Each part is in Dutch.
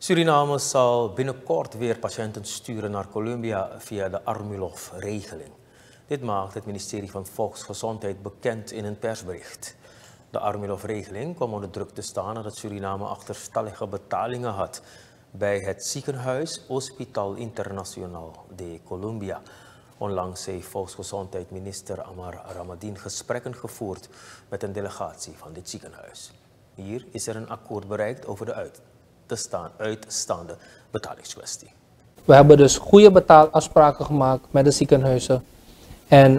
Suriname zal binnenkort weer patiënten sturen naar Colombia via de Armulov-regeling. Dit maakt het ministerie van Volksgezondheid bekend in een persbericht. De Armulov-regeling kwam onder druk te staan nadat Suriname achterstallige betalingen had bij het ziekenhuis Hospital Internacional de Colombia. Onlangs heeft Volksgezondheidsminister Amar Ramadien gesprekken gevoerd met een delegatie van dit ziekenhuis. Hier is er een akkoord bereikt over de uitstaande betalingskwestie. We hebben dus goede betaalafspraken gemaakt met de ziekenhuizen. En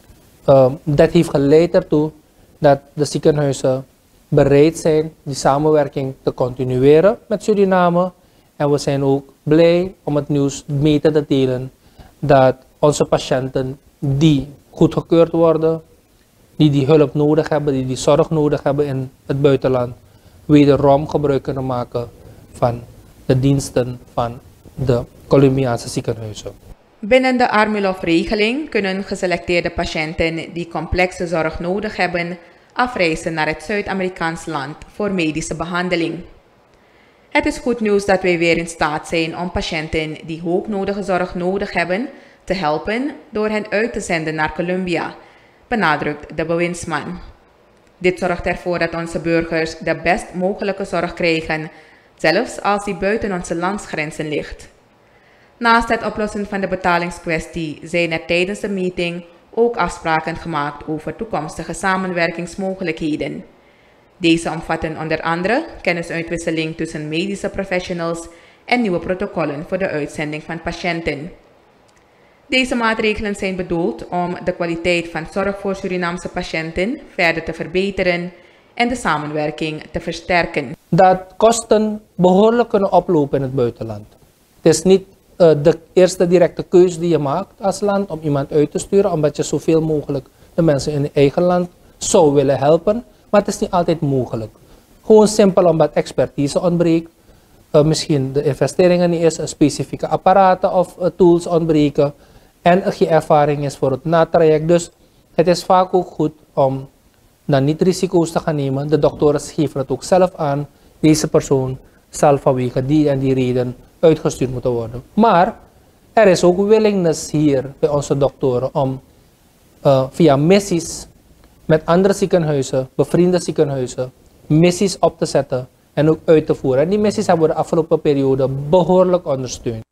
dat heeft geleid ertoe dat de ziekenhuizen bereid zijn die samenwerking te continueren met Suriname. En we zijn ook blij om het nieuws mee te delen dat onze patiënten die goedgekeurd worden, die hulp nodig hebben, die zorg nodig hebben in het buitenland, wederom gebruik kunnen maken van de diensten van de Colombiaanse ziekenhuizen. Binnen de Armulov-regeling kunnen geselecteerde patiënten die complexe zorg nodig hebben afreizen naar het Zuid-Amerikaans land voor medische behandeling. Het is goed nieuws dat wij weer in staat zijn om patiënten die hoognodige zorg nodig hebben te helpen door hen uit te zenden naar Colombia, benadrukt de bewindsman. Dit zorgt ervoor dat onze burgers de best mogelijke zorg krijgen, zelfs als die buiten onze landsgrenzen ligt. Naast het oplossen van de betalingskwestie zijn er tijdens de meeting ook afspraken gemaakt over toekomstige samenwerkingsmogelijkheden. Deze omvatten onder andere kennisuitwisseling tussen medische professionals en nieuwe protocollen voor de uitzending van patiënten. Deze maatregelen zijn bedoeld om de kwaliteit van zorg voor Surinaamse patiënten verder te verbeteren en de samenwerking te versterken. Dat kosten behoorlijk kunnen oplopen in het buitenland. Het is niet de eerste directe keuze die je maakt als land om iemand uit te sturen, omdat je zoveel mogelijk de mensen in je eigen land zou willen helpen. Maar het is niet altijd mogelijk. Gewoon simpel omdat expertise ontbreekt, misschien de investeringen niet is, specifieke apparaten of tools ontbreken en er geen ervaring is voor het natraject. Dus het is vaak ook goed om dan niet risico's te gaan nemen. De doktoren geven het ook zelf aan. Deze persoon zal vanwege die en die reden uitgestuurd moeten worden. Maar er is ook willingness hier bij onze doktoren om via missies met andere ziekenhuizen, bevriende ziekenhuizen, missies op te zetten en ook uit te voeren. En die missies hebben we de afgelopen periode behoorlijk ondersteund.